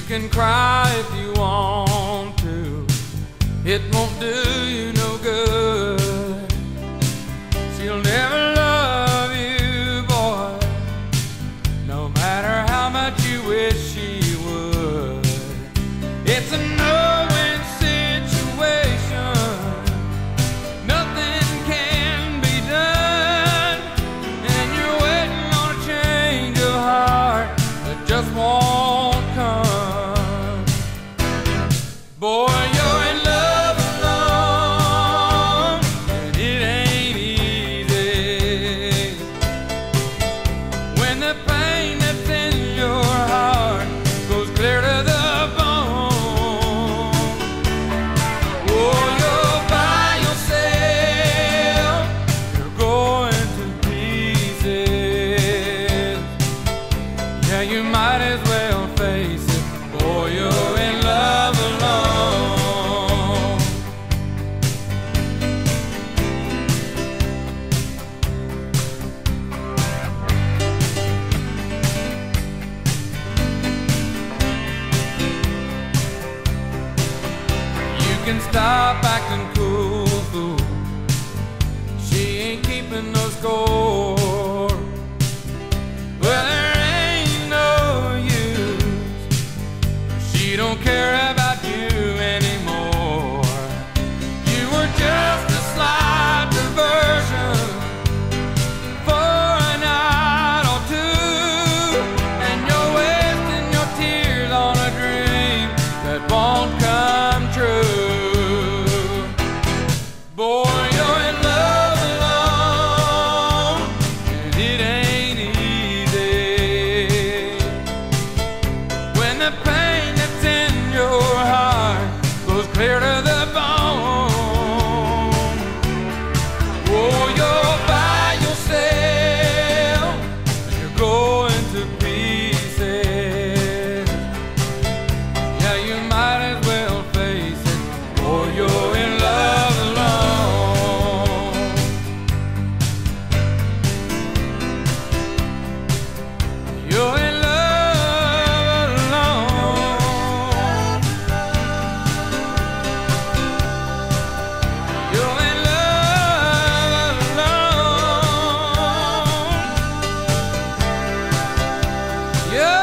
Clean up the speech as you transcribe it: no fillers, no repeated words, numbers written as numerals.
can cry if you want to, it won't do you no good. She'll never love you, boy, no matter how much you wish she would. It's a no-win situation, nothing can be done, and you're waiting on a change of heart that just won't come. Boy, you're in love alone, and it ain't easy. When the pain that's in your heart goes clear to the bone. Oh, you're by yourself, you're going to pieces. Yeah, you might as well face it. Boy, you're in love alone. You can stop acting cool, fool. She ain't keeping no score. Well, there ain't no use. She don't care about you anymore. You were just a slight diversion for a night or two, and you're wasting your tears on a dream that won't come true. Boy, you're in love alone, and it ain't easy. When the pain that's in your heart goes clear to the bone. Oh, you're by yourself, and you're going to pieces. Yeah, you might as well face it. Boy, you're in love alone. You're in love alone. You're in love alone. You're